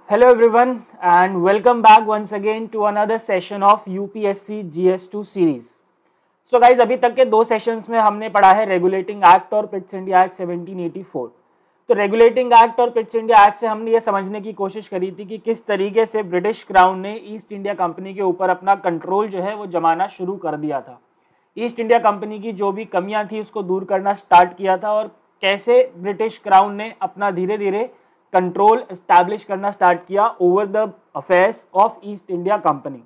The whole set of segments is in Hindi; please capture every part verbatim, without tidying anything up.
Hello everyone and welcome back once again to another session of U P S C G S two series. So guys, अभी तक के दो सेशंस में हमने पढ़ा है रेगुलेटिंग एक्ट और Pitt's India act seventeen eighty four. तो रेगुलेटिंग एक्ट और पिट्स इंडिया एक्ट से हमने ये समझने की कोशिश करी थी कि किस तरीके से ब्रिटिश क्राउन ने ईस्ट इंडिया कंपनी के ऊपर अपना कंट्रोल जो है वो जमाना शुरू कर दिया था. ईस्ट इंडिया कंपनी की जो भी कमियां थी उसको दूर करना स्टार्ट किया था और कैसे ब्रिटिश क्राउन ने अपना धीरे धीरे कंट्रोल एस्टैब्लिश करना स्टार्ट किया over the affairs of East India company.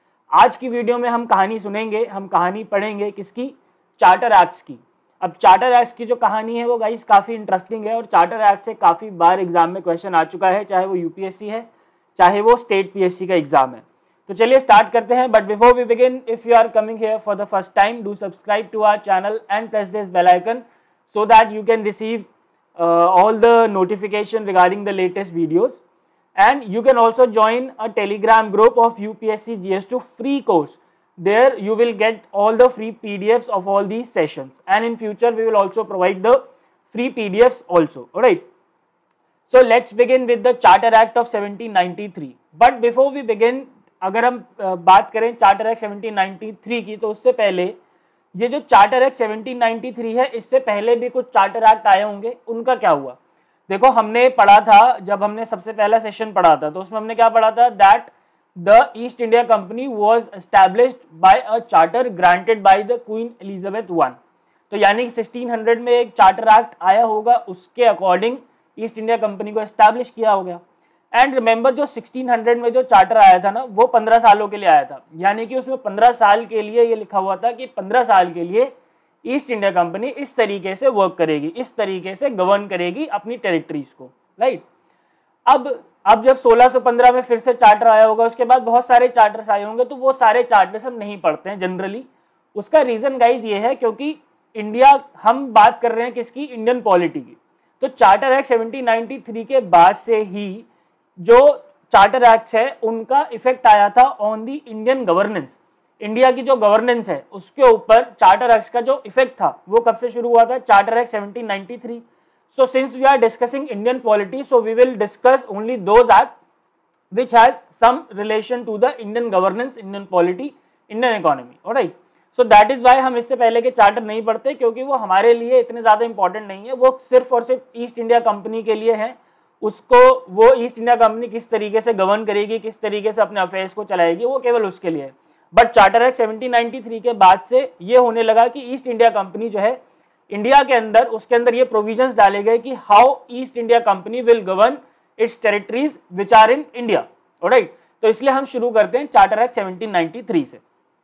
आज की वीडियो में हम कहानी सुनेंगे, हम कहानी पढ़ेंगे किसकी? चार्टर एक्ट्स की. अब चार्टर एक्ट्स की जो कहानी है वो गाइस काफ़ी इंटरेस्टिंग है और चार्टर एक्ट से काफ़ी बार एग्जाम में क्वेश्चन आ चुका है, चाहे वो यूपीएससी है चाहे वो स्टेट पीएससी का एग्जाम है. तो चलिए स्टार्ट करते हैं. But before we begin, if you are coming here for the first time, do subscribe to our channel and press this bell icon so that you can receive uh, all the notification regarding the latest videos, and you can also join a telegram group of U P S C G S two free course. There you will get all the free P D Fs of all these sessions, and in future we will also provide the free P D Fs also. All right, so let's begin with the Charter Act of seventeen ninety-three. But before we begin, अगर हम uh, बात करें charter act seventeen ninety three की, तो उससे पहले ये जो charter act seventeen ninety three है, इससे पहले भी कुछ चार्टर एक्ट आए होंगे, उनका क्या हुआ? देखो, हमने पढ़ा था, जब हमने सबसे पहला सेशन पढ़ा था तो उसमें हमने क्या पढ़ा था? That the east India company was established by a charter granted by the queen Elizabeth one. तो यानी कि सिक्सटीन हंड्रेड में एक चार्टर एक्ट आया होगा, उसके अकॉर्डिंग ईस्ट इंडिया कंपनी को एस्टैब्लिश किया हो गया. एंड रिमेंबर, जो सिक्सटीन हंड्रेड में जो चार्टर आया था ना, वो पंद्रह सालों के लिए आया था. यानी कि उसमें पंद्रह साल के लिए ये लिखा हुआ था कि पंद्रह साल के लिए ईस्ट इंडिया कंपनी इस तरीके से वर्क करेगी, इस तरीके से गवर्न करेगी अपनी टेरिटरीज को. राइट. अब अब जब सोलह सौ पंद्रह में फिर से चार्टर आया होगा, उसके बाद बहुत सारे चार्टर्स आए होंगे, तो वो सारे चार्टर्स हम नहीं पढ़ते हैं जनरली. उसका रीजन गाइज ये है क्योंकि इंडिया, हम बात कर रहे हैं किसकी? इंडियन पॉलिटी की. तो charter act seventeen ninety three के बाद से ही जो चार्टर एक्ट्स है उनका इफेक्ट आया था on the Indian governance. India की जो गवर्नेंस है उसके ऊपर चार्टर एक्ट्स का जो इफेक्ट था वो कब से शुरू हुआ था? Charter act seventeen ninety three. So since we are discussing Indian polity, so we will discuss only those act which has some relation to the Indian governance, Indian polity, Indian economy. Alright. So that is why हम इससे पहले के चार्टर नहीं पढ़ते, क्योंकि वो हमारे लिए इतने ज्यादा इंपॉर्टेंट नहीं है. वो सिर्फ और सिर्फ ईस्ट इंडिया कंपनी के लिए है. उसको, वो ईस्ट इंडिया कंपनी किस तरीके से गवर्न करेगी, किस तरीके से अपने अफेयर्स को चलाएगी, वो केवल उसके लिए है. But charter act seventeen ninety three के बाद से ये होने लगा कि ईस्ट इंडिया कंपनी जो है इंडिया के अंदर, उसके अंदर ये प्रोविजंस डाले गए कि how East India company will govern its territories which are in India. Alright. तो इसलिए हम शुरू करते हैं charter act seventeen ninety three से.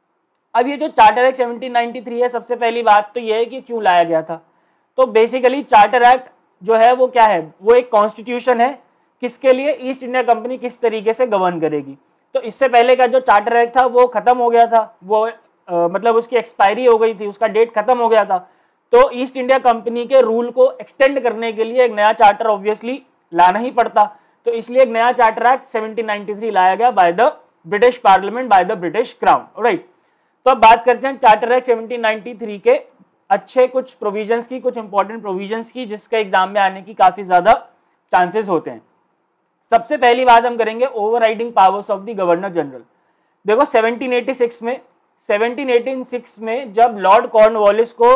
अब ये जो charter act seventeen ninety three है, सबसे पहली बात तो ये है कि क्यों लाया गया था. तो बेसिकली चार्टर एक्ट जो है वो क्या है? वो एक कॉन्स्टिट्यूशन है. किसके लिए? ईस्ट इंडिया कंपनी किस तरीके से गवर्न करेगी. तो इससे पहले का जो चार्टर एक्ट था वो खत्म हो गया था, वो आ, मतलब उसकी एक्सपायरी हो गई थी, उसका डेट खत्म हो गया था. तो ईस्ट इंडिया कंपनी के रूल को एक्सटेंड करने के लिए एक नया चार्टर ऑब्वियसली लाना ही पड़ता. तो इसलिए एक नया charter act seventeen ninety three लाया गया by the British parliament, by the British crown. Right. तो अब बात करते हैं charter act seventeen ninety three के अच्छे कुछ प्रोविजंस की, कुछ इंपॉर्टेंट प्रोविजंस की, जिसका एग्जाम में आने की काफी ज्यादा चांसेस होते हैं. सबसे पहली बात हम करेंगे overriding powers of the governor general. देखो, सेवनटीन एटी सिक्स में सेवनटीन एटी सिक्स में जब लॉर्ड कॉर्नवालिस को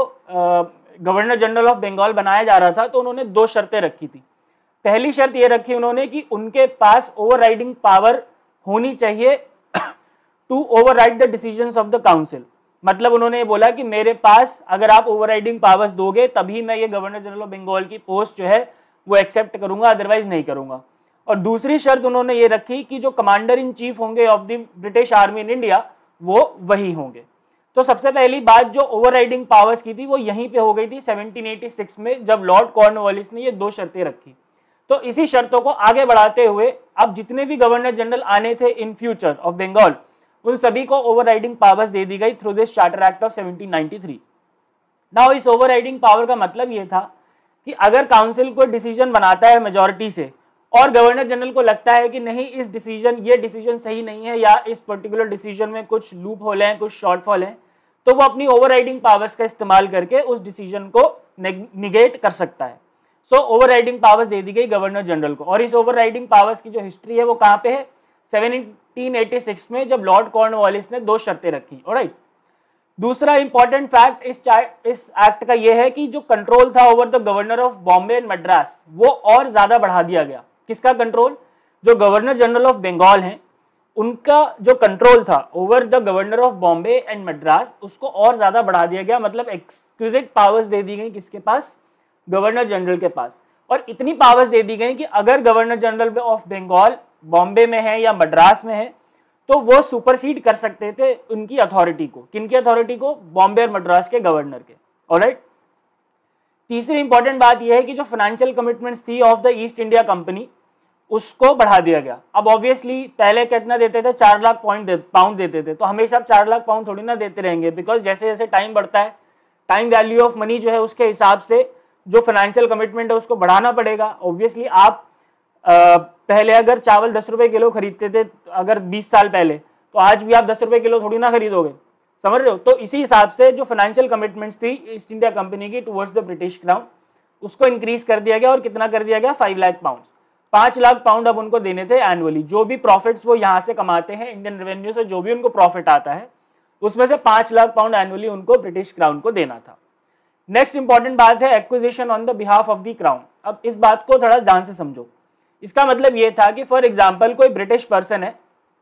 गवर्नर जनरल ऑफ बंगाल बनाया जा रहा था, तो उन्होंने दो शर्तें रखी थी. पहली शर्त ये रखी उन्होंने कि उनके पास ओवरराइडिंग पावर होनी चाहिए to override the decisions of the council. मतलब उन्होंने ये बोला कि मेरे पास अगर आप ओवरराइडिंग पावर्स दोगे तभी मैं ये गवर्नर जनरल ऑफ बंगाल की पोस्ट जो है वो एक्सेप्ट करूंगा, अदरवाइज नहीं करूंगा. और दूसरी शर्त उन्होंने ये रखी कि जो कमांडर इन चीफ होंगे of the British army in India वो वही होंगे. तो सबसे पहली बात जो ओवरराइडिंग पावर्स की थी वो यहीं पे हो गई थी सेवनटीन एटी सिक्स में, जब लॉर्ड कॉर्नवालिस ने ये दो शर्तें रखी. तो इसी शर्तों को आगे बढ़ाते हुए अब जितने भी गवर्नर जनरल आने थे इन फ्यूचर ऑफ बंगाल, उन सभी को ओवरराइडिंग पावर्स दे दी गई through this charter act of seventeen ninety three. Now इस ओवरराइडिंग पावर का मतलब ये था कि अगर काउंसिल कोई डिसीजन बनाता है मेजॉरिटी से और गवर्नर जनरल को लगता है कि नहीं, इस डिसीजन ये डिसीजन सही नहीं है या इस पर्टिकुलर डिसीजन में कुछ लूप होल हैं, कुछ शॉर्टफॉल हैं, तो वो अपनी ओवरराइडिंग पावर्स का इस्तेमाल करके उस डिसीजन को निगेट कर सकता है. सो ओवर राइडिंग पावर्स दे दी गई गवर्नर जनरल को, और इस ओवर राइडिंग पावर्स की जो हिस्ट्री है वो कहाँ पे है, सेवनटीन एटी सिक्स में, जब लॉर्ड कॉर्नवालिस ने दो शर्तें रखी। ऑलराइट, दूसरा इंपॉर्टेंट फैक्ट इस इस एक्ट का यह है कि जो कंट्रोल था over the governor of Bombay and Madras वो और ज्यादा बढ़ा दिया गया। किसका कंट्रोल? जो गवर्नर जनरल ऑफ बंगाल हैं उनका जो कंट्रोल था over the governor of Bombay and Madras उसको और ज्यादा बढ़ा दिया गया। मतलब एक्सक्लूसिव पावर्स दे दी गई किसके पास? गवर्नर जनरल के पास। और इतनी पावर्स दे दी गई कि अगर governor general of Bengal Bombay में है या मद्रास में है तो वो सुपरसीड कर सकते थे उनकी अथॉरिटी को। किनकी अथॉरिटी को? बॉम्बे और मद्रास के गवर्नर के। ऑलराइट, तीसरी इंपॉर्टेंट बात यह है कि जो फाइनेंशियल कमिटमेंट्स थी of the east India company उसको बढ़ा दिया गया। अब ऑब्वियसली पहले कितना देते थे? चार लाख पॉइंट दे, पाउंड देते थे, तो हमेशा चार लाख पाउंड थोड़ी ना देते रहेंगे, बिकॉज जैसे जैसे टाइम बढ़ता है टाइम वैल्यू ऑफ मनी जो है उसके हिसाब से जो फाइनेंशियल कमिटमेंट है उसको बढ़ाना पड़ेगा। ऑब्वियसली आप आ, पहले अगर चावल दस रुपए किलो खरीदते थे अगर बीस साल पहले, तो आज भी आप दस रुपए किलो थोड़ी ना खरीदोगे, समझ रहे हो? तो इसी हिसाब से जो फाइनेंशियल कमिटमेंट्स थी ईस्ट इंडिया कंपनी की टुवर्ड्स द ब्रिटिश क्राउन उसको इंक्रीज कर दिया गया। और कितना कर दिया गया? फाइव लाख पाउंड, पांच लाख पाउंड अब उनको देने थे एनुअली। जो भी प्रॉफिट्स वो यहाँ से कमाते हैं इंडियन रेवेन्यू से, जो भी उनको प्रॉफिट आता है उसमें से पांच लाख पाउंड एनुअली उनको ब्रिटिश क्राउन को देना था। नेक्स्ट इंपॉर्टेंट बात है acquisition on the behalf of the crown. अब इस बात को थोड़ा ध्यान से समझो। इसका मतलब ये था कि फॉर एग्जाम्पल कोई ब्रिटिश पर्सन है,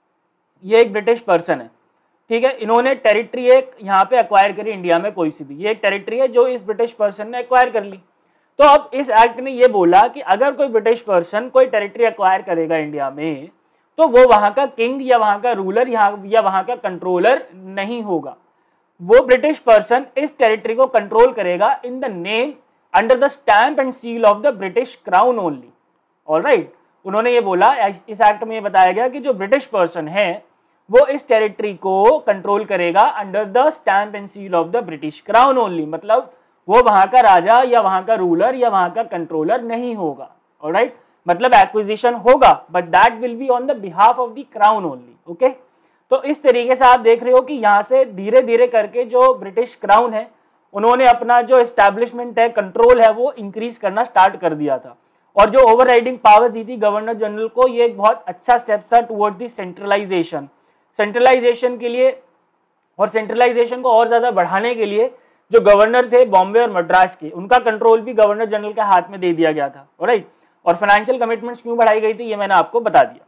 ये एक ब्रिटिश पर्सन है, ठीक है, इन्होंने टेरिटरी एक यहाँ पे एक्वायर करी इंडिया में कोई सी भी, ये एक टेरिटरी है जो इस ब्रिटिश पर्सन ने एक्वायर कर ली। तो अब इस एक्ट ने ये बोला कि अगर कोई ब्रिटिश पर्सन कोई टेरिटरी एक्वायर करेगा इंडिया में तो वो वहां का किंग या वहां का रूलर या वहां का कंट्रोलर नहीं होगा। वो ब्रिटिश पर्सन इस टेरिटरी को कंट्रोल करेगा in the name under the stamp and seal of the British crown only. Alright, उन्होंने ये बोला, इस एक्ट में ये बताया गया कि जो ब्रिटिश पर्सन है वो इस टेरिटरी को कंट्रोल करेगा under the stamp and seal of the British crown only. मतलब वो वहां का राजा या वहां का रूलर या वहां का कंट्रोलर नहीं होगा। ऑलराइट, मतलब एक्विजिशन होगा but that will be on the behalf of the crown only. Okay, तो इस तरीके से आप देख रहे हो कि यहाँ से धीरे धीरे करके जो ब्रिटिश क्राउन है उन्होंने अपना जो एस्टैब्लिशमेंट है, कंट्रोल है, वो इंक्रीज करना स्टार्ट कर दिया था। और जो ओवर राइडिंग पावर्स दी थी गवर्नर जनरल को, ये एक बहुत अच्छा स्टेप था टुवर्ड दी सेंट्रलाइजेशन। सेंट्रलाइजेशन के लिए और सेंट्रलाइजेशन को और ज्यादा बढ़ाने के लिए जो गवर्नर थे बॉम्बे और मद्रास के, उनका कंट्रोल भी गवर्नर जनरल के हाथ में दे दिया गया था। ऑलराइट, और फाइनेंशियल कमिटमेंट्स क्यों बढ़ाई गई थी ये मैंने आपको बता दिया।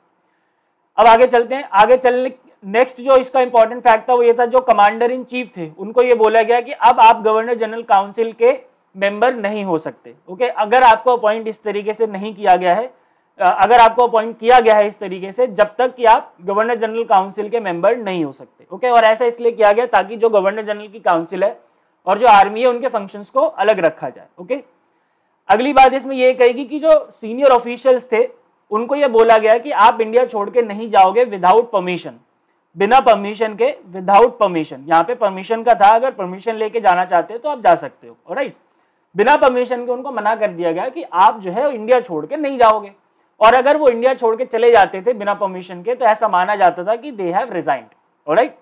अब आगे चलते हैं। आगे चलने नेक्स्ट जो इसका इंपॉर्टेंट फैक्ट था वो ये था, जो कमांडर इन चीफ थे उनको ये बोला गया कि अब आप गवर्नर जनरल काउंसिल के मेंबर नहीं हो सकते। ओके, अगर आपको अपॉइंट इस तरीके से नहीं किया गया है, अगर आपको अपॉइंट किया गया है इस तरीके से, जब तक कि आप गवर्नर जनरल काउंसिल के मेंबर नहीं हो सकते। ओके, और ऐसा इसलिए किया गया ताकि जो गवर्नर जनरल की काउंसिल है और जो आर्मी है उनके फंक्शंस को अलग रखा जाए। ओके, अगली बात इसमें यह कहेगी कि जो सीनियर ऑफिशियल्स थे उनको यह बोला गया कि आप इंडिया छोड़ के नहीं जाओगे विदाउट परमिशन, बिना परमिशन के, विदाउट परमिशन। यहाँ पे परमिशन का था, अगर परमिशन लेके जाना चाहते हो तो आप जा सकते हो। ऑलराइट, बिना परमिशन के उनको मना कर दिया गया कि आप जो है इंडिया छोड़ के नहीं जाओगे। और अगर वो इंडिया छोड़ के चले जाते थे बिना परमिशन के तो ऐसा माना जाता था कि दे हैव रिजाइंड। ऑलराइट,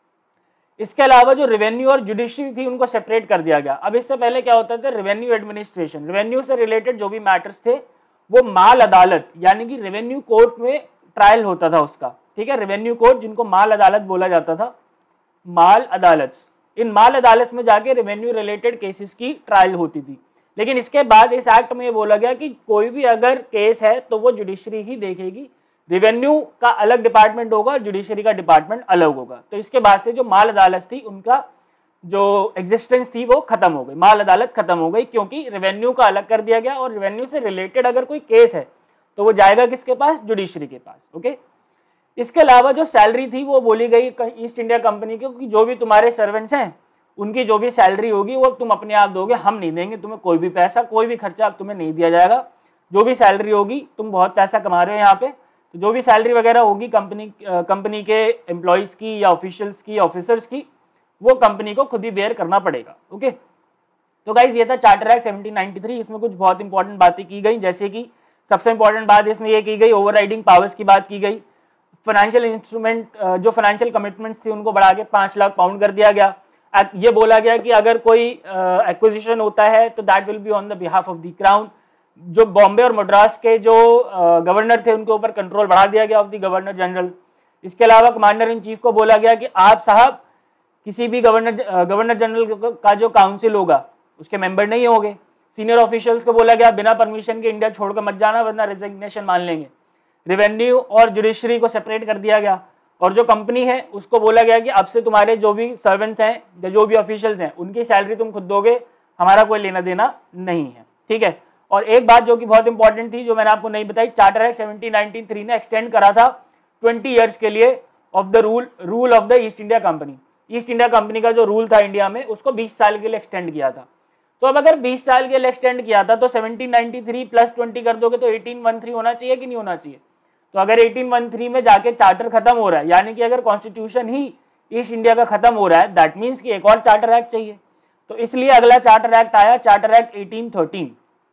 इसके अलावा जो रेवेन्यू और जुडिशरी थी उनको सेपरेट कर दिया गया। अब इससे पहले क्या होता था, रेवेन्यू एडमिनिस्ट्रेशन, रेवेन्यू से रिलेटेड जो भी मैटर्स थे वो माल अदालत यानी कि रेवेन्यू कोर्ट में ट्रायल होता था उसका। ठीक है, रेवेन्यू कोर्ट जिनको माल अदालत बोला जाता था, माल अदालत, इन माल अदालत में जाके रेवेन्यू रिलेटेड केसेस की ट्रायल होती थी। लेकिन इसके बाद इस एक्ट में ये बोला गया कि कोई भी अगर केस है तो वो जुडिशरी ही देखेगी, रेवेन्यू का अलग डिपार्टमेंट होगा, जुडिशरी का डिपार्टमेंट अलग होगा। तो इसके बाद से जो माल अदालत थी उनका जो एग्जिस्टेंस थी वो खत्म हो गई, माल अदालत खत्म हो गई, क्योंकि रेवेन्यू का अलग कर दिया गया और रेवेन्यू से रिलेटेड अगर कोई केस है तो वो जाएगा किसके पास, जुडिशरी के पास। ओके, इसके अलावा जो सैलरी थी वो बोली गई ईस्ट इंडिया कंपनी को कि जो भी तुम्हारे सर्वेंट्स हैं उनकी जो भी सैलरी होगी वो तुम अपने आप दोगे, हम नहीं देंगे तुम्हें कोई भी पैसा, कोई भी खर्चा तुम्हें नहीं दिया जाएगा। जो भी सैलरी होगी, तुम बहुत पैसा कमा रहे हो यहाँ पे, तो जो भी सैलरी वगैरह होगी कंपनी कंपनी के एम्प्लॉयज की या ऑफिशियल्स की, ऑफिसर्स की, वो कंपनी को खुद ही बेयर करना पड़ेगा। ओके, तो गाइज ये था charter act seventeen ninety three. इसमें कुछ बहुत इंपॉर्टेंट बातें की गई, जैसे कि सबसे इंपॉर्टेंट बात इसमें ये की गई, ओवर राइडिंग पावर्स की बात की गई। फाइनेंशियल इंस्ट्रूमेंट, जो फाइनेंशियल कमिटमेंट्स थी उनको बढ़ा के पांच लाख पाउंड कर दिया गया। ये बोला गया कि अगर कोई एक्विजिशन होता है तो that will be on the behalf of the crown. जो बॉम्बे और मद्रास के जो गवर्नर थे उनके ऊपर कंट्रोल बढ़ा दिया गया ऑफ द गवर्नर जनरल। इसके अलावा कमांडर इन चीफ को बोला गया कि आप साहब किसी भी गवर्नर गवर्नर जनरल का जो काउंसिल होगा उसके मेंबर नहीं होंगे। सीनियर ऑफिशियल्स को बोला गया बिना परमिशन के इंडिया छोड़कर मत जाना वरना रेजिग्नेशन मान लेंगे। रेवेन्यू और जुडिशरी को सेपरेट कर दिया गया और जो कंपनी है उसको बोला गया कि अब से तुम्हारे जो भी सर्वेंट्स हैं या जो भी ऑफिशियल्स हैं उनकी सैलरी तुम खुद दोगे, हमारा कोई लेना देना नहीं है, ठीक है। और एक बात जो कि बहुत इंपॉर्टेंट थी जो मैंने आपको नहीं बताई, charter act seventeen ninety three ने एक्सटेंड करा था ट्वेंटी इयर्स के लिए of the rule rule of the east India company. East India company का जो रूल था इंडिया में उसको बीस साल के लिए एक्सटेंड किया था। तो अब अगर बीस साल के लिए एक्सटेंड किया था तो seventeen ninety three plus twenty कर दोगे तो एटीन थर्टीन होना चाहिए कि नहीं होना चाहिए। तो अगर एटीन थर्टीन में जाके चार्टर खत्म हो रहा है, यानी कि अगर कॉन्स्टिट्यूशन ही ईस्ट इंडिया का खत्म हो रहा है, दैट मीन्स कि एक और चार्टर एक्ट चाहिए। तो इसलिए अगला चार्टर एक्ट आया, चार्टर एक्ट एटीन थर्टीन।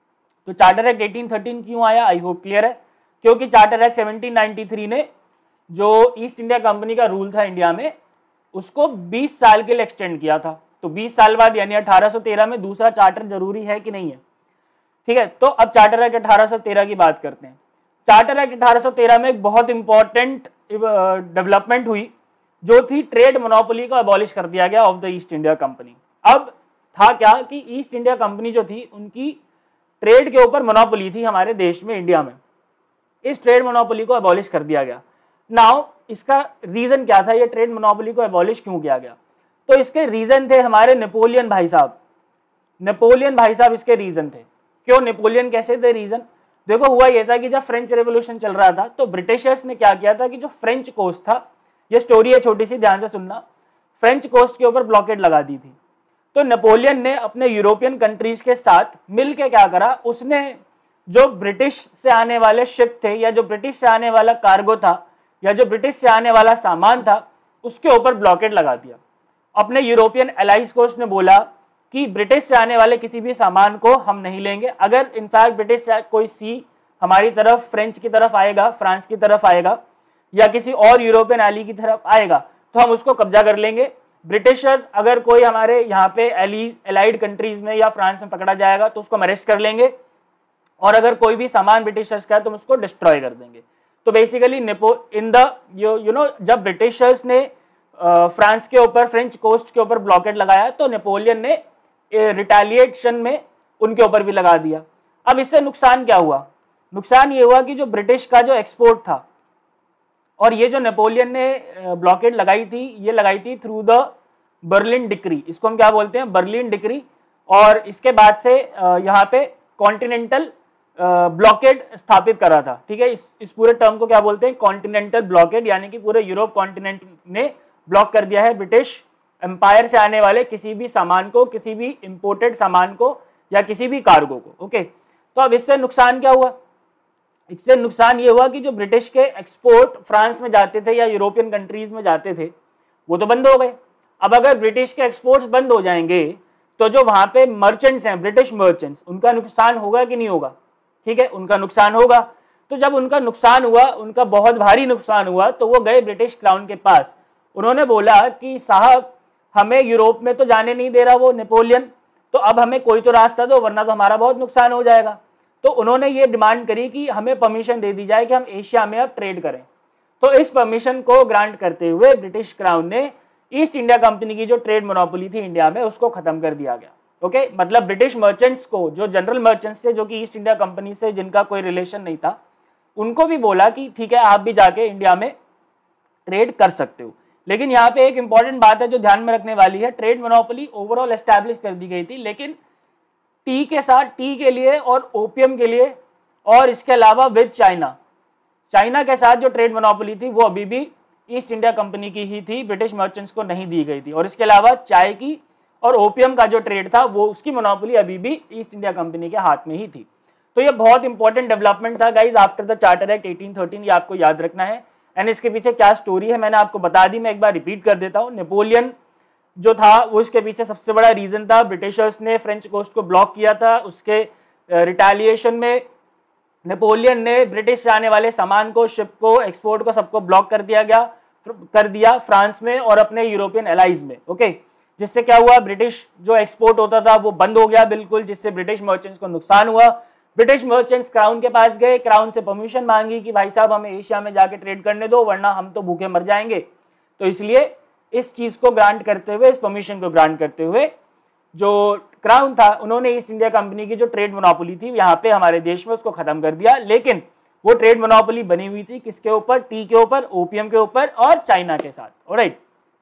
तो चार्टर एक्ट एटीन थर्टीन क्यों आया, आई होप क्लियर है। क्योंकि charter act seventeen ninety three ने जो ईस्ट इंडिया कंपनी का रूल था इंडिया में उसको बीस साल के लिए एक्सटेंड किया था। तो बीस साल बाद यानी अठारह सौ तेरह में दूसरा चार्टर जरूरी है कि नहीं है, ठीक है। तो अब चार्टर एक्ट अठारह सौ तेरह की बात करते हैं। चार्टर एक्ट अठारह सौ तेरह में एक बहुत इंपॉर्टेंट डेवलपमेंट हुई जो थी ट्रेड मोनोपोली को अबॉलिश कर दिया गया of the east India company. अब था क्या कि ईस्ट इंडिया कंपनी जो थी उनकी ट्रेड के ऊपर मोनोपोली थी हमारे देश में, इंडिया में। इस ट्रेड मोनोपोली को अबॉलिश कर दिया गया। नाउ इसका रीजन क्या था, ये ट्रेड मोनोपोली को अबॉलिश क्यों किया गया? तो इसके रीजन थे हमारे नेपोलियन भाई साहब। नेपोलियन भाई साहब इसके रीजन थे। क्यों नेपोलियन कैसे थे रीजन? देखो हुआ यह था कि जब फ्रेंच रेवोल्यूशन चल रहा था तो ब्रिटिशर्स ने क्या किया था कि जो फ्रेंच कोस्ट था, ये स्टोरी है छोटी सी, ध्यान से सुनना, फ्रेंच कोस्ट के ऊपर ब्लॉकेड लगा दी थी। तो नेपोलियन ने अपने यूरोपियन कंट्रीज के साथ मिलकर क्या करा, उसने जो ब्रिटिश से आने वाले शिप थे या जो ब्रिटिश से आने वाला कार्गो था या जो ब्रिटिश से आने वाला सामान था उसके ऊपर ब्लॉकेड लगा दिया। अपने यूरोपियन एलाइज को उसने बोला कि ब्रिटिश से आने वाले किसी भी सामान को हम नहीं लेंगे। अगर इनफैक्ट ब्रिटिश से कोई सी हमारी तरफ फ्रेंच की तरफ आएगा, फ्रांस की तरफ आएगा या किसी और यूरोपियन एली की तरफ आएगा तो हम उसको कब्जा कर लेंगे। ब्रिटिशर अगर कोई हमारे यहाँ पे एली एलाइड कंट्रीज में या फ्रांस में पकड़ा जाएगा तो उसको हम अरेस्ट कर लेंगे और अगर कोई भी सामान ब्रिटिशर्स का है तो हम उसको डिस्ट्रॉय कर देंगे। तो बेसिकली नेपो in the you you know जब ब्रिटिशर्स ने फ्रांस के ऊपर फ्रेंच कोस्ट के ऊपर ब्लॉकेड लगाया तो नेपोलियन ने रिटेलिएशन में उनके ऊपर भी लगा दिया। अब इससे नुकसान क्या हुआ? नुकसान ये हुआ कि जो ब्रिटिश का जो एक्सपोर्ट था, और ये जो नेपोलियन ने ब्लॉकेड लगाई थी ये लगाई थी थ्रू द बर्लिन डिक्री, इसको हम क्या बोलते हैं, बर्लिन डिक्री। और इसके बाद से यहाँ पे कॉन्टिनेंटल ब्लॉकेड स्थापित करा था, ठीक है। इस इस पूरे टर्म को क्या बोलते हैं, कॉन्टिनेंटल ब्लॉकेड, यानी कि पूरे यूरोप कॉन्टिनेंट ने ब्लॉक कर दिया है ब्रिटिश एम्पायर से आने वाले किसी भी सामान को, किसी भी इंपोर्टेड सामान को या किसी भी कार्गो को, ओके। तो अब इससे नुकसान क्या हुआ? इससे नुकसान ये हुआ कि जो ब्रिटिश के एक्सपोर्ट फ्रांस में जाते थे या यूरोपियन कंट्रीज में जाते थे वो तो बंद हो गए। अब अगर ब्रिटिश के एक्सपोर्ट्स बंद हो जाएंगे तो जो वहां पे मर्चेंट्स हैं, ब्रिटिश मर्चेंट्स, उनका नुकसान होगा कि नहीं होगा, ठीक है, उनका नुकसान होगा। तो जब उनका नुकसान हुआ, उनका बहुत भारी नुकसान हुआ, तो वो गए ब्रिटिश क्राउन के पास। उन्होंने बोला कि साहब हमें यूरोप में तो जाने नहीं दे रहा वो नेपोलियन, तो अब हमें कोई तो रास्ता दो वरना तो हमारा बहुत नुकसान हो जाएगा। तो उन्होंने ये डिमांड करी कि हमें परमिशन दे दी जाए कि हम एशिया में अब ट्रेड करें। तो इस परमिशन को ग्रांट करते हुए ब्रिटिश क्राउन ने ईस्ट इंडिया कंपनी की जो ट्रेड मोनोपोली थी इंडिया में उसको खत्म कर दिया गया, ओके। मतलब ब्रिटिश मर्चेंट्स को, जो जनरल मर्चेंट्स थे जो कि ईस्ट इंडिया कंपनी से जिनका कोई रिलेशन नहीं था, उनको भी बोला कि ठीक है आप भी जाके इंडिया में ट्रेड कर सकते हो। लेकिन यहाँ पे एक इंपॉर्टेंट बात है जो ध्यान में रखने वाली है, ट्रेड मोनोपोली ओवरऑल एस्टैब्लिश कर दी गई थी, लेकिन टी के साथ, टी के लिए और ओपियम के लिए, और इसके अलावा विद चाइना, चाइना के साथ जो ट्रेड मोनोपोली थी वो अभी भी ईस्ट इंडिया कंपनी की ही थी, ब्रिटिश मर्चेंट्स को नहीं दी गई थी। और इसके अलावा चाय की और ओपियम का जो ट्रेड था वो उसकी मोनोपोली अभी भी ईस्ट इंडिया कंपनी के हाथ में ही थी। तो ये बहुत इंपॉर्टेंट डेवलपमेंट था guys after the charter act eighteen thirteen, ये आपको याद रखना है। एंड इसके पीछे क्या स्टोरी है मैंने आपको बता दी, मैं एक बार रिपीट कर देता हूँ। नेपोलियन जो था वो इसके पीछे सबसे बड़ा रीजन था, ब्रिटिशर्स ने फ्रेंच कोस्ट को ब्लॉक किया था, उसके रिटेलिएशन में नेपोलियन ने ब्रिटिश से आने वाले सामान को, शिप को, एक्सपोर्ट को, सबको ब्लॉक कर दिया गया कर दिया फ्रांस में और अपने यूरोपियन एलाइज में, ओके। जिससे क्या हुआ, ब्रिटिश जो एक्सपोर्ट होता था वो बंद हो गया बिल्कुल, जिससे ब्रिटिश मर्चेंट्स को नुकसान हुआ। ब्रिटिश मर्चेंट्स क्राउन के पास गए, क्राउन से परमिशन मांगी कि भाई साहब हमें एशिया में जाके ट्रेड करने दो वरना हम तो भूखे मर जाएंगे। तो इसलिए इस चीज को ग्रांट करते हुए, इस परमिशन को ग्रांट करते हुए जो क्राउन था उन्होंने ईस्ट इंडिया कंपनी की जो ट्रेड मोनोपोली थी यहाँ पे हमारे देश में उसको खत्म कर दिया। लेकिन वो ट्रेड मोनोपोली बनी हुई थी किसके ऊपर? टी के ऊपर, ओपीएम के ऊपर और चाइना के साथ। ऑलराइट,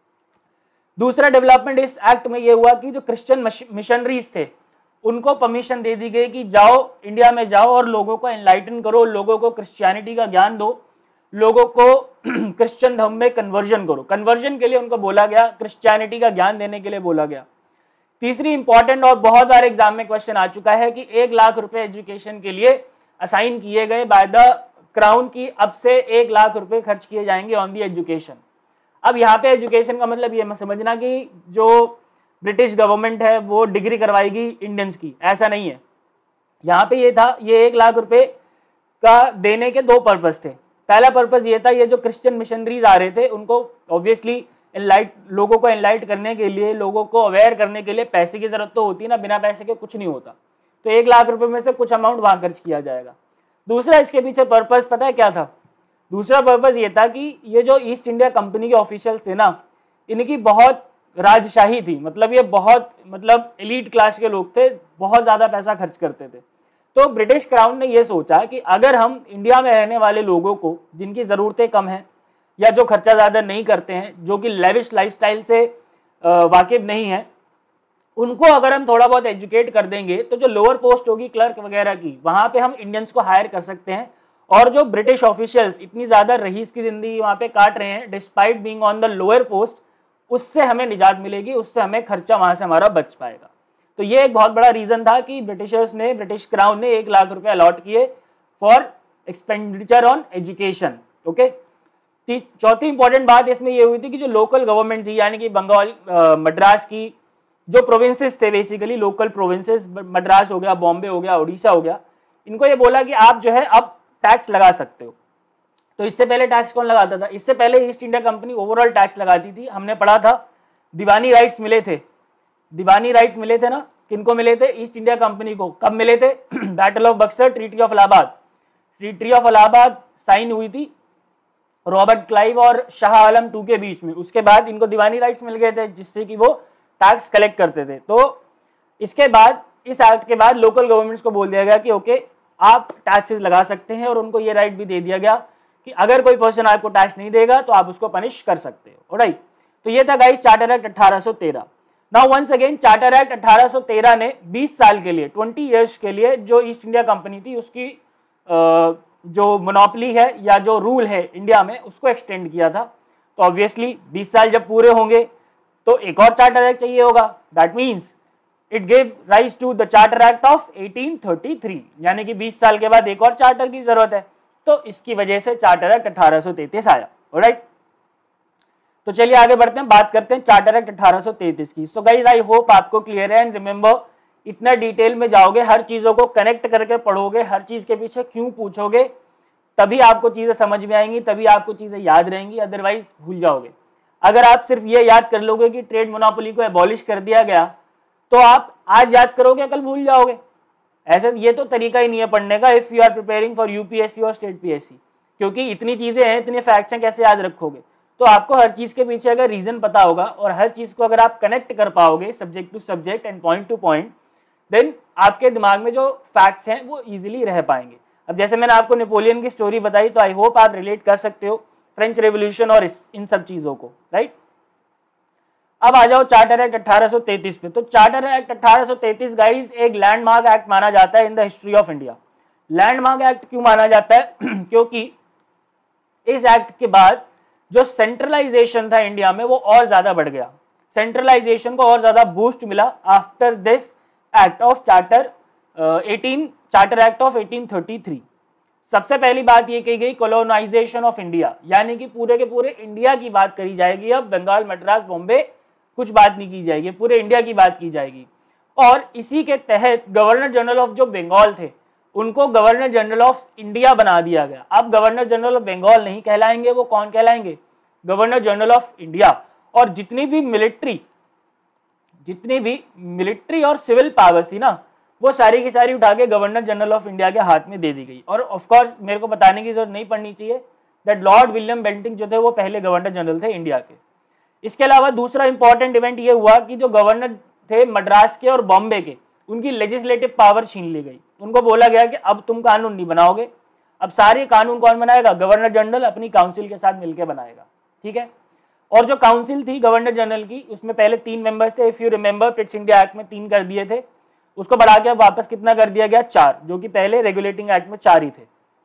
दूसरा डेवलपमेंट इस एक्ट में ये हुआ कि जो क्रिश्चियन मिशनरीज थे उनको परमिशन दे दी गई कि जाओ इंडिया में जाओ और लोगों को एनलाइटन करो, लोगों को क्रिश्चियनिटी का ज्ञान दो, लोगों को क्रिश्चियन धर्म में कन्वर्जन करो। कन्वर्जन के लिए उनको बोला गया, क्रिश्चियनिटी का ज्ञान देने के लिए बोला गया। तीसरी इंपॉर्टेंट और बहुत बार एग्जाम में क्वेश्चन आ चुका है कि एक लाख रुपए एजुकेशन के लिए असाइन किए गए बाय द क्राउन की अब से एक लाख रुपए खर्च किए जाएंगे ऑन दी एजुकेशन। अब यहाँ पे एजुकेशन का मतलब ये मत समझना कि जो ब्रिटिश गवर्नमेंट है वो डिग्री करवाएगी इंडियंस की, ऐसा नहीं है। यहाँ पे ये था, ये एक लाख रुपए का देने के दो पर्पस थे। पहला पर्पस ये था, ये जो क्रिश्चियन मिशनरीज आ रहे थे उनको ऑब्वियसली एनलाइट लोगों को एनलाइट करने के लिए, लोगों को अवेयर करने के लिए पैसे की जरूरत तो होती है ना, बिना पैसे के कुछ नहीं होता। तो एक लाख रुपए में से कुछ अमाउंट वहां खर्च किया जाएगा। दूसरा इसके पीछे पर्पस पता है क्या था? दूसरा पर्पस ये था कि ये जो ईस्ट इंडिया कंपनी के ऑफिशियल्स थे ना, इनकी बहुत राजशाही थी, मतलब ये बहुत मतलब एलीट क्लास के लोग थे, बहुत ज्यादा पैसा खर्च करते थे। तो ब्रिटिश क्राउन ने ये सोचा कि अगर हम इंडिया में रहने वाले लोगों को जिनकी ज़रूरतें कम हैं या जो खर्चा ज़्यादा नहीं करते हैं, जो कि लेविश लाइफस्टाइल से वाकिफ नहीं है, उनको अगर हम थोड़ा बहुत एजुकेट कर देंगे तो जो लोअर पोस्ट होगी क्लर्क वगैरह की, वहाँ पे हम इंडियंस को हायर कर सकते हैं। और जो ब्रिटिश ऑफिशियल्स इतनी ज़्यादा रईस की ज़िंदगी वहाँ पे काट रहे हैं despite being on the lower post, उससे हमें निजात मिलेगी, उससे हमें खर्चा वहाँ से हमारा बच पाएगा। तो ये एक बहुत बड़ा रीज़न था कि ब्रिटिशर्स ने, ब्रिटिश क्राउन ने एक लाख रुपए अलॉट किए for expenditure on education. Okay, चौथी इंपॉर्टेंट बात इसमें ये हुई थी कि जो लोकल गवर्नमेंट थी, यानी कि बंगाल, मद्रास की जो प्रोविंसेस थे, बेसिकली लोकल प्रोविंसेस, मद्रास हो गया, बॉम्बे हो गया, उड़ीसा हो गया, इनको ये बोला कि आप जो है अब टैक्स लगा सकते हो। तो इससे पहले टैक्स कौन लगाता था? इससे पहले east India company overall tax लगाती थी। हमने पढ़ा था दीवानी राइट्स मिले थे, दीवानी राइट्स मिले थे ना, किनको मिले थे? ईस्ट इंडिया कंपनी को। कब मिले थे? Battle of Buxar, treaty of Allahabad. Treaty of Allahabad sign हुई थी रॉबर्ट क्लाइव और शाह आलम टू के बीच में। उसके बाद इनको दीवानी राइट्स मिल गए थे जिससे कि वो टैक्स कलेक्ट करते थे। तो इसके बाद, इस एक्ट के बाद लोकल गवर्नमेंट्स को बोल दिया गया कि ओके आप टैक्सेस लगा सकते हैं, और उनको ये राइट भी दे दिया गया कि अगर कोई पर्सन आपको टैक्स नहीं देगा तो आप उसको पनिश कर सकते हो। ऑलराइट, तो ये था गाइस चार्टर एक्ट अठारह सौ तेरह। Now once again charter act अठारह सौ तेरह ने बीस साल के लिए, ट्वेंटी इयर्स के लिए जो ईस्ट इंडिया कंपनी थी उसकी आ, जो मोनोपोली है या जो रूल है इंडिया में उसको एक्सटेंड किया था। तो ऑब्वियसली बीस साल जब पूरे होंगे तो एक और चार्टर एक्ट चाहिए होगा। That means it give rise to the charter act of eighteen thirty three, यानी कि बीस साल के बाद एक और चार्टर की जरूरत है। तो इसकी वजह से चार्टर एक्ट अठारह सौ तैंतीस आया। ऑलराइट, तो चलिए आगे बढ़ते हैं, बात करते हैं चार्टर एक्ट अठारह सौ तैंतीस की। सो गाइस आई होप आपको क्लियर है, एंड रिमेंबर इतना डिटेल में जाओगे, हर चीजों को कनेक्ट करके पढ़ोगे, हर चीज के पीछे क्यों पूछोगे, तभी आपको चीजें समझ में आएंगी, तभी आपको चीजें याद रहेंगी, अदरवाइज भूल जाओगे। अगर आप सिर्फ ये याद कर लोगे कि ट्रेड मोनोपोली को एबॉलिश कर दिया गया, तो आप आज याद करोगे कल भूल जाओगे। ऐसे ये तो तरीका ही नहीं है पढ़ने का if you are preparing for UPSC और स्टेट पीएससी, क्योंकि इतनी चीजें हैं, इतने फैक्ट्स हैं, कैसे याद रखोगे। तो आपको हर चीज के पीछे अगर रीजन पता होगा और हर चीज को अगर आप कनेक्ट कर पाओगे subject to subject and point to point, then आपके दिमाग में जो फैक्ट्स हैं वो इजीली रह पाएंगे। अब जैसे मैंने आपको नेपोलियन की स्टोरी बताई, तो आई होप आप रिलेट कर सकते हो फ्रेंच रेवोल्यूशन और इस, इन सब चीजों को। राइट, अब आ जाओ चार्टर एक्ट अठारह सौ तैंतीस पे। तो चार्टर एक्ट अठारह सौ तैंतीस गाइस एक लैंडमार्क एक्ट माना जाता है in the history of India. Landmark act क्यों माना जाता है? क्योंकि इस एक्ट के बाद जो सेंट्रलाइजेशन था इंडिया में वो और ज्यादा बढ़ गया, सेंट्रलाइजेशन को और ज्यादा बूस्ट मिला after this act of charter eighteen charter act of eighteen thirty three. सबसे पहली बात ये कही गई कॉलोनाइजेशन ऑफ इंडिया, यानी कि पूरे के पूरे इंडिया की बात करी जाएगी। अब बंगाल, मद्रास, बॉम्बे कुछ बात नहीं की जाएगी, पूरे इंडिया की बात की जाएगी। और इसी के तहत गवर्नर जनरल ऑफ जो बंगाल थे उनको गवर्नर जनरल ऑफ इंडिया बना दिया गया। अब गवर्नर जनरल ऑफ बंगाल नहीं कहलाएंगे, वो कौन कहलाएंगे? Governor general of India. और जितनी भी मिलिट्री जितनी भी मिलिट्री और सिविल पावर्स थी ना, वो सारी की सारी उठा के गवर्नर जनरल ऑफ इंडिया के हाथ में दे दी गई। और ऑफ कोर्स मेरे को बताने की जरूरत नहीं पड़नी चाहिए दैट लॉर्ड विलियम बेंटिंक जो थे वो पहले गवर्नर जनरल थे इंडिया के। इसके अलावा दूसरा इंपॉर्टेंट इवेंट ये हुआ कि जो गवर्नर थे मद्रास के और बॉम्बे के, उनकी लेजिस्लेटिव पावर छीन ली गई। उनको बोला गया कि अब तुम कानून नहीं बनाओगे, अब सारे कानून कौन बनाएगा, गवर्नर जनरल अपनी काउंसिल के साथ मिलकर बनाएगा। ठीक है, और जो काउंसिल थी गवर्नर जनरल की, उसमें पहले तीन मेंबर्स थे। If you remember Pitt's India act में तीन कर दिए थे, उसको बढ़ा के वापस कितना कर दिया गया, चार, जो कि पहले रेगुलेटिंग एक्ट में चार ही थे।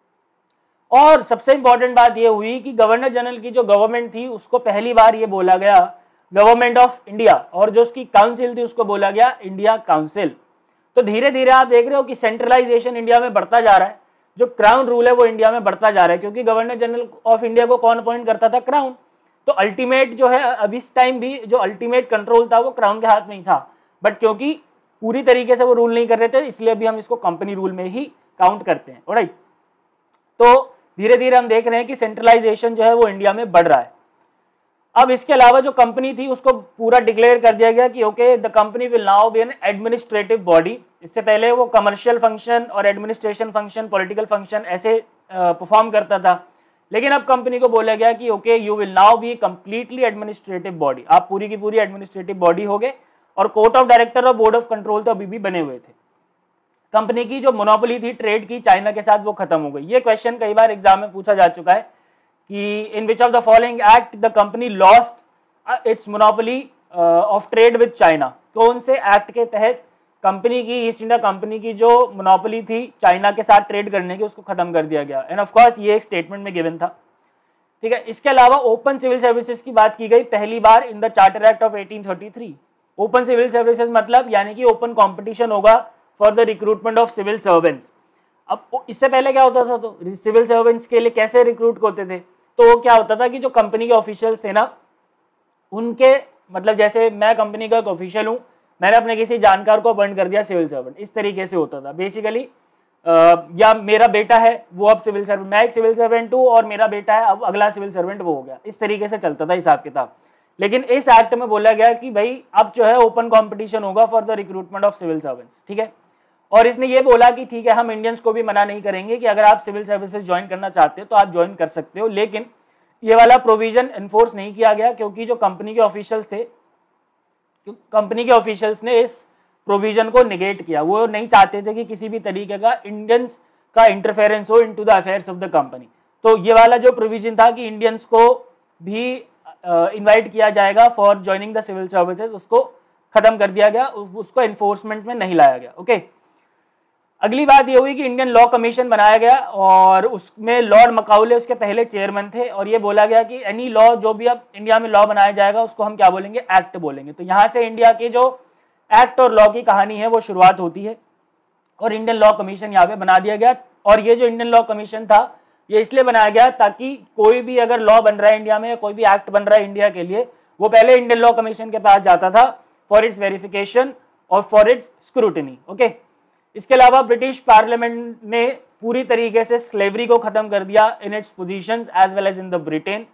और सबसे इंपॉर्टेंट बात यह हुई कि गवर्नर जनरल की जो गवर्नमेंट थी उसको पहली बार ये बोला गया गवर्नमेंट ऑफ इंडिया, और जो उसकी काउंसिल थी उसको बोला गया इंडिया काउंसिल। तो धीरे धीरे आप देख रहे हो कि सेंट्रलाइजेशन इंडिया में बढ़ता जा रहा है, जो क्राउन रूल है वो इंडिया में बढ़ता जा रहा है, क्योंकि गवर्नर जनरल ऑफ इंडिया को कौन अपॉइंट करता था, क्राउन। तो अल्टीमेट जो है अब इस टाइम भी जो अल्टीमेट कंट्रोल था वो क्राउन के हाथ में ही था, बट क्योंकि पूरी तरीके से वो रूल नहीं कर रहे थे इसलिए अभी हम इसको कंपनी रूल में ही काउंट करते हैं। ऑलराइट, तो धीरे धीरे हम देख रहे हैं कि सेंट्रलाइजेशन जो है वो इंडिया में बढ़ रहा है। अब इसके अलावा जो कंपनी थी उसको पूरा डिक्लेयर कर दिया गया कि okay the company will now be an administrative body. इससे पहले वो कमर्शियल फंक्शन और एडमिनिस्ट्रेशन फंक्शन, पॉलिटिकल फंक्शन ऐसे परफॉर्म करता था, लेकिन अब कंपनी को बोला गया कि okay you will now be completely administrative body, आप पूरी की पूरी एडमिनिस्ट्रेटिव बॉडी हो गए। और कोर्ट ऑफ डायरेक्टर और बोर्ड ऑफ कंट्रोल तो अभी भी बने हुए थे। कंपनी की जो मोनोपोली थी ट्रेड की चाइना के साथ वो खत्म हो गई। ये क्वेश्चन कई बार एग्जाम में पूछा जा चुका है कि in which of the following act the company lost its monopoly of trade with China. कौन से एक्ट के तहत कंपनी की, ईस्ट इंडिया कंपनी की जो मोनोपोली थी चाइना के साथ ट्रेड करने की, उसको खत्म कर दिया गया। एंड ऑफ कोर्स ये एक स्टेटमेंट में गिवन था। ठीक है, इसके अलावा ओपन सिविल सर्विसेज की बात की गई पहली बार in the charter act of eighteen thirty three. Open civil services मतलब यानी कि ओपन कंपटीशन होगा for the recruitment of civil servants. अब इससे पहले क्या होता था, तो सिविल सर्वेंट्स के लिए कैसे रिक्रूट होते थे, तो क्या होता था कि जो कंपनी के ऑफिशियल्स थे ना, उनके मतलब जैसे मैं कंपनी का एक ऑफिशियल हूँ, मैंने अपने किसी जानकार को अपॉइंट कर दिया सिविल सर्वेंट, इस तरीके से होता था बेसिकली। या मेरा बेटा है वो अब सिविल सर्वेंट, मैं एक सिविल सर्वेंट हूँ और मेरा बेटा है अब अगला सिविल सर्वेंट वो हो गया, इस तरीके से चलता था हिसाब किताब। लेकिन इस एक्ट में बोला गया कि भाई अब जो है ओपन कंपटीशन होगा for the recruitment of civil servants. ठीक है, और इसने ये बोला कि ठीक है हम इंडियंस को भी मना नहीं करेंगे कि अगर आप सिविल सर्विसेज ज्वाइन करना चाहते हो तो आप ज्वाइन कर सकते हो, लेकिन ये वाला प्रोविजन एनफोर्स नहीं किया गया क्योंकि जो कंपनी के ऑफिशियल्स थे, कंपनी के ऑफिशियल्स ने इस प्रोविजन को निगेट किया। वो नहीं चाहते थे कि किसी भी तरीके का इंडियंस का इंटरफेरेंस हो into the affairs of the company. तो ये वाला जो प्रोविजन था कि इंडियंस को भी इनवाइट uh, किया जाएगा for joining the civil services, उसको खत्म कर दिया गया, उसको एनफोर्समेंट में नहीं लाया गया। ओके, अगली बात ये हुई कि इंडियन लॉ कमीशन बनाया गया और उसमें लॉर्ड मकाउले उसके पहले चेयरमैन थे, और ये बोला गया कि एनी लॉ जो भी अब इंडिया में लॉ बनाया जाएगा उसको हम क्या बोलेंगे, एक्ट बोलेंगे। तो यहाँ से इंडिया के जो एक्ट और लॉ की कहानी है वो शुरुआत होती है, और इंडियन लॉ कमीशन यहाँ पे बना दिया गया। और ये जो इंडियन लॉ कमीशन था ये इसलिए बनाया गया ताकि कोई भी अगर लॉ बन रहा है इंडिया में, कोई भी एक्ट बन रहा है इंडिया के लिए, वो पहले इंडियन लॉ कमीशन के पास जाता था फॉर इट्स वेरिफिकेशन और फॉर इट्स स्क्रूटनी। ओके, इसके अलावा ब्रिटिश पार्लियामेंट ने पूरी तरीके से स्लेवरी को खत्म कर दिया in its positions as well as in the Britain.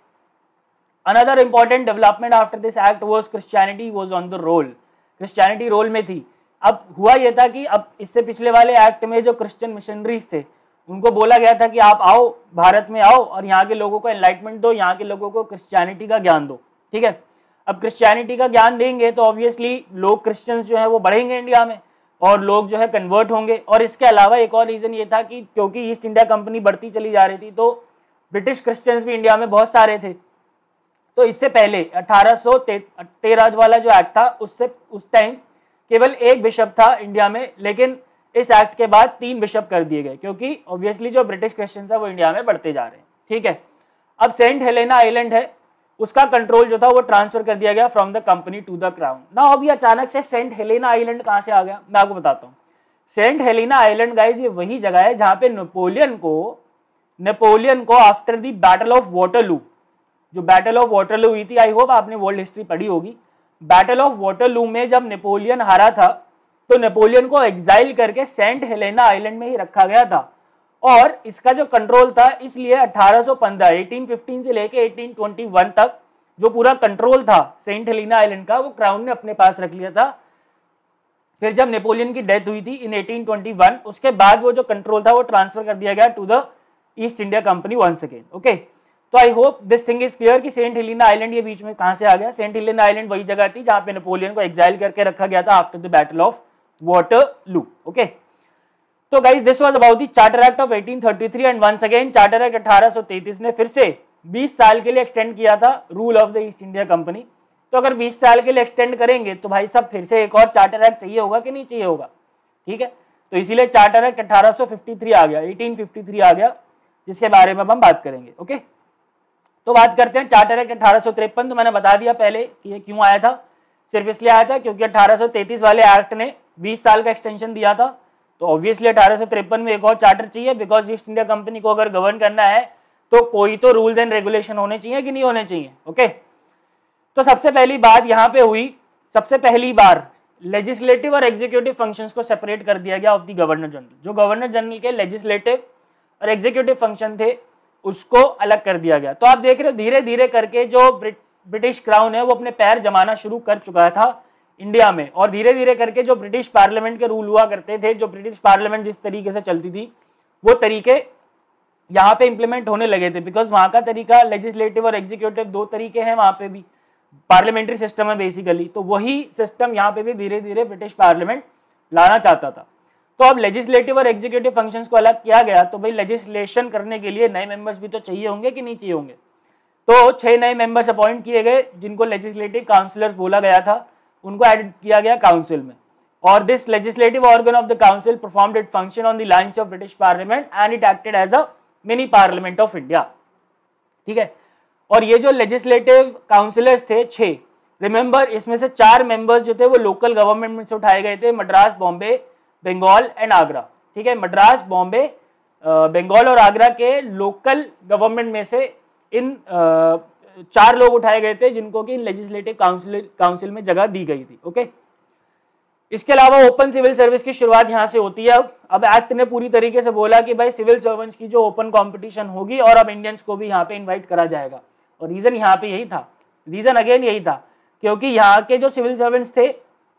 Another important development after this act was Christianity was on the role. Christianity role में थी। अब हुआ यह था कि अब इससे पिछले वाले एक्ट में जो क्रिश्चियन मिशनरीज थे उनको बोला गया था कि आप आओ, भारत में आओ और यहाँ के लोगों को एनलाइटमेंट दो, यहाँ के लोगों को क्रिश्चियनिटी का ज्ञान दो। ठीक है, अब क्रिश्चियनिटी का ज्ञान देंगे तो ऑब्वियसली लोग क्रिश्चियंस जो है वो बढ़ेंगे इंडिया में और लोग जो है कन्वर्ट होंगे। और इसके अलावा एक और रीज़न ये था कि क्योंकि ईस्ट इंडिया कंपनी बढ़ती चली जा रही थी तो ब्रिटिश क्रिश्चियंस भी इंडिया में बहुत सारे थे। तो इससे पहले अठारह सौ तेरह वाला जो एक्ट था उससे उस टाइम केवल एक बिशप था इंडिया में, लेकिन इस एक्ट के बाद तीन बिशप कर दिए गए क्योंकि ऑब्वियसली जो ब्रिटिश क्रिश्चियंस है वो इंडिया में बढ़ते जा रहे हैं। ठीक है, अब सेंट हेलेना आइलैंड है, उसका कंट्रोल जो था वो ट्रांसफर कर दिया गया from the company to the crown. ना अभी अचानक से सेंट हेलेना आइलैंड कहाँ से आ गया, मैं आपको बताता हूँ। सेंट हेलेना आइलैंड गाइज ये वही जगह है जहाँ पे नेपोलियन को नेपोलियन को after the battle of Waterloo, जो बैटल ऑफ वाटरलू हुई थी, आई होप आपने वर्ल्ड हिस्ट्री पढ़ी होगी। बैटल ऑफ वाटरलू में जब नेपोलियन हारा था तो नेपोलियन को एग्जाइल करके सेंट हेलेना आइलैंड में ही रखा गया था, और इसका जो कंट्रोल था इसलिए अठारह सौ पंद्रह अठारह सौ पंद्रह से लेके अठारह सौ इक्कीस तक जो पूरा कंट्रोल था सेंट हेलेना आइलैंड का वो क्राउन ने अपने पास रख लिया था फिर जब नेपोलियन की डेथ हुई थी इन एटीन ट्वेंटी वन, उसके बाद वो जो कंट्रोल था वो ट्रांसफर कर दिया गया to the east India company once again. Okay, तो I hope this thing is clear कि सेंट हेलेना आइलैंड ये बीच में कहां से आ गया। सेंट हेलेना आइलैंड वही जगह थी जहां पे नेपोलियन को एग्जाइल करके रखा गया था after the battle of Waterloo. Okay, तो guys this was about the charter act of eighteen thirty three and once again charter act अठारह सौ तैंतीस ने फिर से बीस साल के लिए एक्सटेंड किया था rule of the east India company. तो अगर बीस साल के लिए एक्सटेंड करेंगे तो भाई सब फिर से एक और चार्टर एक्ट चाहिए होगा कि नहीं चाहिए होगा, ठीक है। तो इसीलिए चार्टर एक्ट अठारह सौ फिफ्टी थ्री आ गया, एटीन फिफ्टी थ्री आ गया, जिसके बारे में अब हम बात करेंगे। ओके, तो बात करते हैं चार्टर एक्ट अठारह सौ तिरपन। तो मैंने बता दिया पहले कि ये क्यों आया था, सिर्फ इसलिए आया था क्योंकि अठारह सौ तैंतीस वाले एक्ट ने बीस साल का एक्सटेंशन दिया था। तो ऑब्वियसली अठारह सौ तिरपन में एक और चार्टर चाहिए, बिकॉज ईस्ट इंडिया कंपनी को अगर गवर्न करना है तो कोई तो रूल्स एंड रेगुलेशन होने चाहिए कि नहीं होने चाहिए। ओके, तो सबसे पहली बात यहाँ पे हुई, सबसे पहली बार लेजिस्लेटिव और एग्जीक्यूटिव फंक्शंस को सेपरेट कर दिया गया ऑफ द गवर्नर जनरल। जो गवर्नर जनरल के लेजिस्लेटिव और एग्जीक्यूटिव फंक्शन थे उसको अलग कर दिया गया। तो आप देख रहे हो धीरे धीरे करके जो ब्रिटिश क्राउन है वो अपने पैर जमाना शुरू कर चुका था इंडिया में, और धीरे धीरे करके जो ब्रिटिश पार्लियामेंट के रूल हुआ करते थे, जो ब्रिटिश पार्लियामेंट जिस तरीके से चलती थी वो तरीके यहाँ पे इंप्लीमेंट होने लगे थे। बिकॉज वहाँ का तरीका लेजिस्लेटिव और एग्जीक्यूटिव दो तरीके हैं, वहाँ पे भी पार्लियामेंट्री सिस्टम है बेसिकली, तो वही सिस्टम यहाँ पे भी धीरे धीरे ब्रिटिश पार्लियामेंट लाना चाहता था। तो अब लेजिस्लेटिव और एग्जीक्यूटिव फंक्शंस को अलग किया गया। तो भाई लेजिस्लेशन करने के लिए नए मेंबर्स भी तो चाहिए होंगे कि नहीं चाहिए होंगे। तो छह नए मेंबर्स अपॉइंट किए गए जिनको लेजिस्लेटिव काउंसिलर्स बोला गया था, उनको एड किया गया काउंसिल में। और this legislative organ of the council performed it function on the lines of British parliament and it acted as a mini parliament of India, ठीक है। और ये जो लेजिस्लेटिव काउंसिलर्स थे छह, रिमेंबर इसमें से चार मेंबर्स जो थे वो लोकल गवर्नमेंट में से उठाए गए थे, मद्रास, बॉम्बे, बंगाल एंड आगरा, ठीक है। मद्रास, बॉम्बे, बंगाल और आगरा के लोकल गवर्नमेंट में से इन आ, चार लोग उठाए गए थे जिनको कि लेजिस्लेटिव काउंसिल काउंसिल में जगह दी गई थी। ओके, इसके अलावा ओपन सिविल सर्विस की शुरुआत यहाँ से होती है। अब अब एक्ट ने पूरी तरीके से बोला कि भाई सिविल सर्वेंट्स की जो ओपन कंपटीशन होगी और अब इंडियंस को भी यहाँ पे इनवाइट करा जाएगा। और रीजन यहाँ पे यही था, रीजन अगेन यही था क्योंकि यहाँ के जो सिविल सर्वेंट्स थे,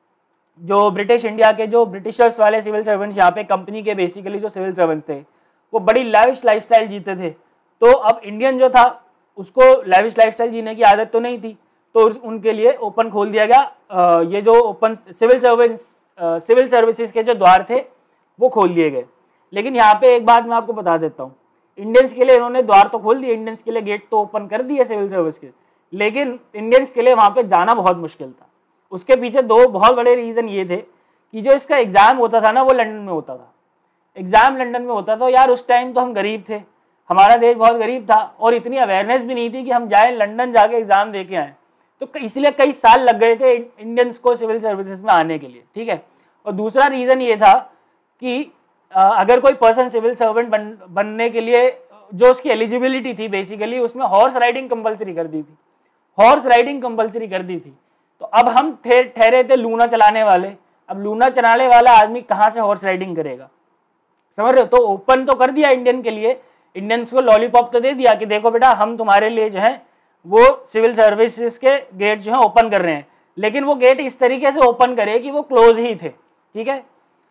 जो ब्रिटिश इंडिया के जो ब्रिटिशर्स वाले सिविल सर्वेंट्स यहाँ पे कंपनी के बेसिकली जो सिविल सर्वेंट्स थे वो बड़ी लैविश लाइफस्टाइल जीते थे। तो अब इंडियन जो था उसको लैविश लाइफस्टाइल जीने की आदत तो नहीं थी, तो उनके लिए ओपन खोल दिया गया। ये जो open civil service civil services के जो द्वार थे वो खोल दिए गए। लेकिन यहाँ पे एक बात मैं आपको बता देता हूँ, इंडियंस के लिए इन्होंने द्वार तो खोल दिए, इंडियंस के लिए गेट तो ओपन कर दिए सिविल सर्विस के, लेकिन इंडियंस के लिए वहाँ पे जाना बहुत मुश्किल था। उसके पीछे दो बहुत बड़े रीज़न ये थे कि जो इसका एग्ज़ाम होता था ना वो लंदन में होता था, एग्ज़ाम लंदन में होता था। यार उस टाइम तो हम गरीब थे, हमारा देश बहुत गरीब था और इतनी अवेयरनेस भी नहीं थी कि हम जाए लंदन जाके एग्ज़ाम दे के आएँ, तो इसलिए कई साल लग गए थे इंडियंस को सिविल सर्विसेज में आने के लिए, ठीक है। और दूसरा रीज़न ये था कि अगर कोई पर्सन सिविल सर्वेंट बन बनने के लिए जो उसकी एलिजिबिलिटी थी बेसिकली उसमें हॉर्स राइडिंग कंपलसरी कर दी थी, हॉर्स राइडिंग कंपलसरी कर दी थी। तो अब हम ठहरे थे लूना चलाने वाले, अब लूना चलाने वाला आदमी कहाँ से हॉर्स राइडिंग करेगा, समझ रहे हो। तो ओपन तो कर दिया इंडियन के लिए, इंडियंस को लॉलीपॉप तो दे दिया कि देखो बेटा हम तुम्हारे लिए जो है वो सिविल सर्विसेज के गेट जो है ओपन कर रहे हैं, लेकिन वो गेट इस तरीके से ओपन करे कि वो क्लोज ही थे, ठीक है।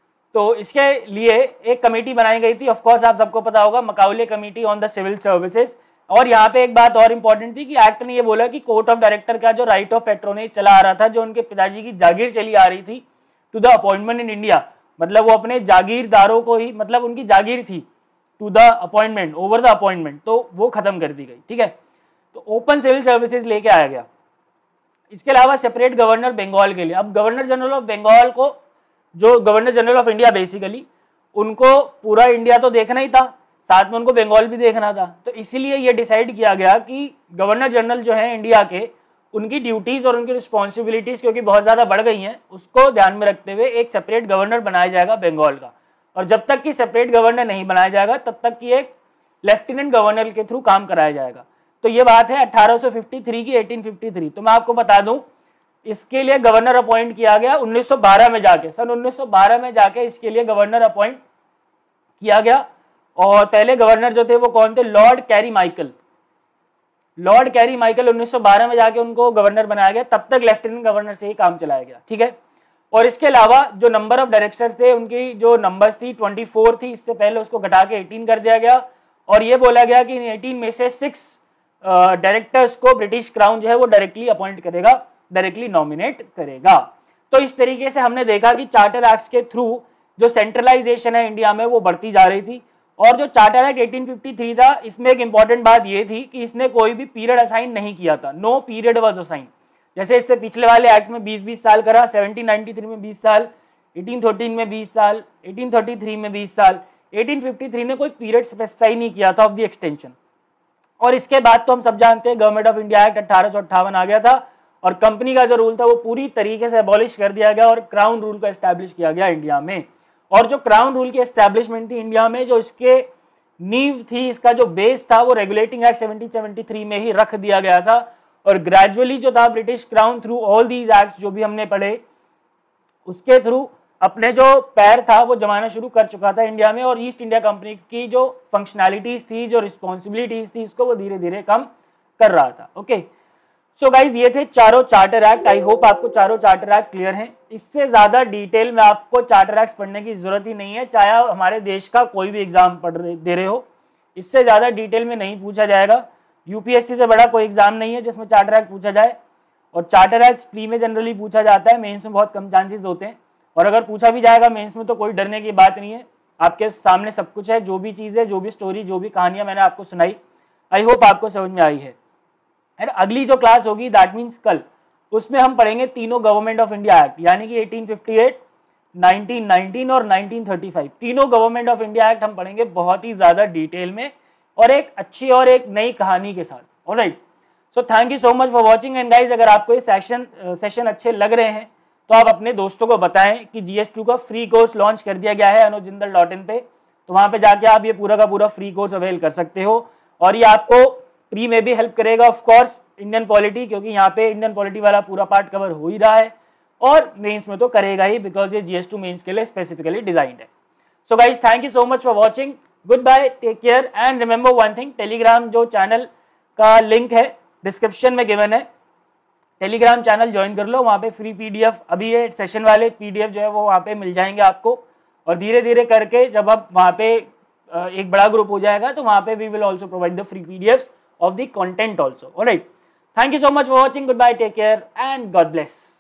तो इसके लिए एक कमेटी बनाई गई थी, ऑफ कोर्स आप सबको पता होगा, Macaulay committee on the civil services. और यहाँ पे एक बात और इम्पोर्टेंट थी कि एक्ट ने ये बोला कि कोर्ट ऑफ डायरेक्टर का जो राइट ऑफ पेट्रोनेज चला आ रहा था, जो उनके पिताजी की जागीर चली आ रही थी to the appointment in India, मतलब वो अपने जागीरदारों को ही, मतलब उनकी जागीर थी to the appointment, over the appointment, तो वो खत्म कर दी गई, ठीक है। तो ओपन सिविल सर्विसेज लेके आया गया। इसके अलावा सेपरेट गवर्नर बंगाल के लिए, अब गवर्नर जनरल ऑफ बंगाल को, जो governor general of India basically, उनको पूरा इंडिया तो देखना ही था, साथ में उनको बंगाल भी देखना था। तो इसीलिए ये डिसाइड किया गया कि गवर्नर जनरल जो है इंडिया के, उनकी ड्यूटीज़ और उनकी रिस्पॉन्सिबिलिटीज़ क्योंकि बहुत ज़्यादा बढ़ गई हैं, उसको ध्यान में रखते हुए एक सेपरेट गवर्नर बनाया जाएगा बंगाल का। और जब तक कि सेपरेट गवर्नर नहीं बनाया जाएगा तब तक कि एक लेफ्टिनेंट गवर्नर के थ्रू काम कराया जाएगा। तो ये बात है अठारह सौ तिरेपन की, अठारह सौ तिरेपन। तो मैं आपको बता दूं इसके लिए गवर्नर अपॉइंट किया गया उन्नीस सौ बारह में जाके, सन उन्नीस सौ बारह में जाके इसके लिए गवर्नर अपॉइंट किया गया। और पहले गवर्नर जो थे वो कौन थे, Lord Carey Michael, Lord Carey Michael उन्नीस सौ बारह में जाके उनको गवर्नर बनाया गया। तब तक लेफ्टिनेंट गवर्नर से ही काम चलाया गया, ठीक है। और इसके अलावा जो नंबर ऑफ डायरेक्टर थे उनकी जो नंबर्स थी चौबीस थी, इससे पहले उसको घटा के अठारह कर दिया गया और ये बोला गया कि इन अठारह में से सिक्स डायरेक्टर्स को ब्रिटिश क्राउन जो है वो डायरेक्टली अपॉइंट करेगा, डायरेक्टली नॉमिनेट करेगा। तो इस तरीके से हमने देखा कि चार्टर एक्ट के थ्रू जो सेंट्रलाइजेशन है इंडिया में वो बढ़ती जा रही थी। और जो चार्टर एक्ट अठारह सौ तिरेपन था, इसमें एक इंपॉर्टेंट बात ये थी कि इसने कोई भी पीरियड असाइन नहीं किया था, नो पीरियड वाज असाइन। जैसे इससे पिछले वाले एक्ट में बीस बीस साल करा, सत्रह सौ तिरानवे में बीस साल, अठारह सौ तेरह में बीस साल, अठारह सौ तैंतीस में बीस साल, अठारह सौ तिरेपन ने कोई पीरियड स्पेसिफाई नहीं किया था ऑफ द एक्सटेंशन। और इसके बाद तो हम सब जानते हैं गवर्नमेंट ऑफ इंडिया एक्ट अठारह सौ अट्ठावन आ गया था और कंपनी का जो रूल था वो पूरी तरीके से अबॉलिश कर दिया गया और क्राउन रूल को एस्टैब्लिश किया गया इंडिया में। और जो क्राउन रूल की एस्टैब्लिशमेंट थी इंडिया में, जो इसके नींव थी, इसका जो बेस था वो रेगुलेटिंग एक्ट सत्रह सौ तिहत्तर में ही रख दिया गया था। और ग्रेजुअली जो था British crown through all these acts जो भी हमने पढ़े उसके थ्रू अपने जो पैर था वो जमाना शुरू कर चुका था इंडिया में और ईस्ट इंडिया कंपनी की जो फंक्शनैलिटीज थी, जो रिस्पॉन्सिबिलिटीज थी, इसको वो धीरे धीरे कम कर रहा था। ओके सो गाइज, ये थे चारों चार्टर एक्ट। आई होप आपको चारों चार्टर एक्ट क्लियर हैं। इससे ज्यादा डिटेल में आपको चार्टर एक्ट पढ़ने की जरूरत ही नहीं है, चाहे आप हमारे देश का कोई भी एग्जाम पढ़ रहे दे रहे हो, इससे ज्यादा डिटेल में नहीं पूछा जाएगा। यूपीएससी से बड़ा कोई एग्जाम नहीं है जिसमें चार्टर एक्ट पूछा जाए और चार्टर एक्ट प्री में जनरली पूछा जाता है, मेंस में बहुत कम चांसेस होते हैं। और अगर पूछा भी जाएगा मेंस में तो कोई डरने की बात नहीं है, आपके सामने सब कुछ है, जो भी चीज़ें, जो भी स्टोरी, जो भी कहानियां मैंने आपको सुनाई, आई होप आपको समझ में आई है। एंड अगली जो क्लास होगी दैट मीन्स कल, उसमें हम पढ़ेंगे तीनों गवर्नमेंट ऑफ इंडिया एक्ट, यानी कि अठारह सौ अट्ठावन, नाइनटीन नाइनटीन और नाइनटीन थर्टी फाइव, तीनों गवर्नमेंट ऑफ इंडिया एक्ट हम पढ़ेंगे बहुत ही ज्यादा डिटेल में और एक अच्छी और एक नई कहानी के साथ। Alright, so thank you so much for watching. And guys, अगर आपको ये सेशन सेशन अच्छे लग रहे हैं तो आप अपने दोस्तों को बताएं कि जी एस टू का फ्री कोर्स लॉन्च कर दिया गया है अनुज जिंदल डॉट इन पे, तो वहां पे जाके आप ये पूरा का पूरा फ्री कोर्स अवेल कर सकते हो और ये आपको प्री में भी हेल्प करेगा ऑफ कोर्स इंडियन पॉलिटी, क्योंकि यहाँ पे इंडियन पॉलिटी वाला पूरा पार्ट कवर हो ही रहा है और मेंस में तो करेगा ही, बिकॉज ये जी एस टू मेंस के लिए स्पेसिफिकली डिजाइंड है। So guys, thank you so much for watching, good bye, take care and remember one thing, Telegram जो चैनल का लिंक है डिस्क्रिप्शन में गिवन है, टेलीग्राम चैनल ज्वाइन कर लो, वहाँ पे फ्री पीडीएफ, अभी ये सेशन वाले पीडीएफ जो है वो वहाँ पे मिल जाएंगे आपको और धीरे धीरे करके जब आप वहाँ पे एक बड़ा ग्रुप हो जाएगा तो वहाँ पे we will also provide the free PDFs of the content also. Alright, thank you so much for watching, good bye, take care and God bless.